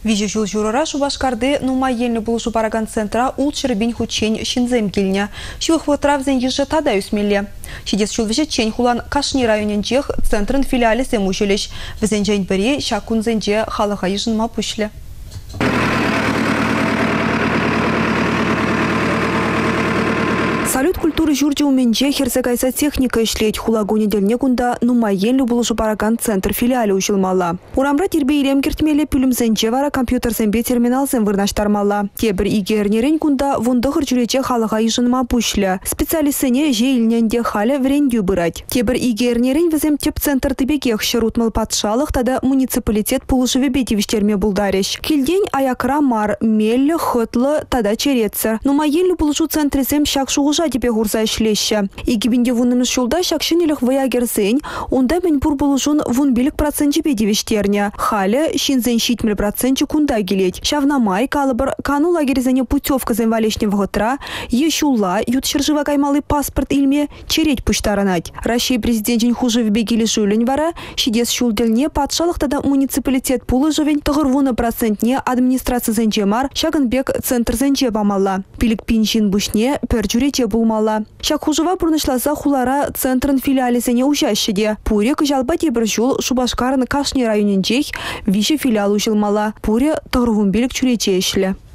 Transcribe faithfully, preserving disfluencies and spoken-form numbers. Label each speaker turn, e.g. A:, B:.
A: Вижу жул журара Шубашкарды нума елні бұлышу параган центра ул чырбин хучень шинзем келіне. Шух вотравзен ежі тада үсмелі. Шидес шул вежі чень хулан Кашни районен жех центрын филиали семушелеш. Візен жайын бірі шакунзен же халыға ежін ма пүшлі. Салют культуры журджи уменже херзагайса техника ишлеть хулагуни дельне кунда нума елі бұлышу параган центр филиали ушылмала. Урамра тербе илем кертмелі пүлімзенже вара компьютерзенбе терминалзен вырнаштармала. Тебір игернерен кунда вундығыр жүрече халыға ежынма пүшлі. Специалистене же илненде халі врендю бұрать. Тебір игернерен візем теп центр тыбекех шырутмал патшалық тада муниципалитет пулышыве бетевіштерме бұлдареш. Келден аякра мар, мелі, хытлы тада черецер. Нума елі бұлышу центрізем шак шуғыжа тебе гурза ишлеща. Игибинде вунымыз шулда шакшинелых ваягерзень, онда мен бур булушун вун билик проценти бедевиштерня. Халя шинзен щитмель проценти кунда гилеть. Шавнамай калыбыр кану лагерзене путевка зен валешневого тра, ешула ют шержива каймалый паспорт ильме череть пуштаранать. Россия президентин хуже в бегили жулень вара, щидес шулдельне патшалых тада муниципалитет пулы живень тагырвуна процентне администрация зенчемар шагынбек центр зенче бамалла. Пилик пиншин бушне перджурече булмала. Шак хужыва бұрнышласа хулара центрын филиализене ужащеде. Пурек жалба тебір жол Шубашкарын Кашни районен жех виші филиал ушылмала. Пуре тағырғын белік чүрече ешлі.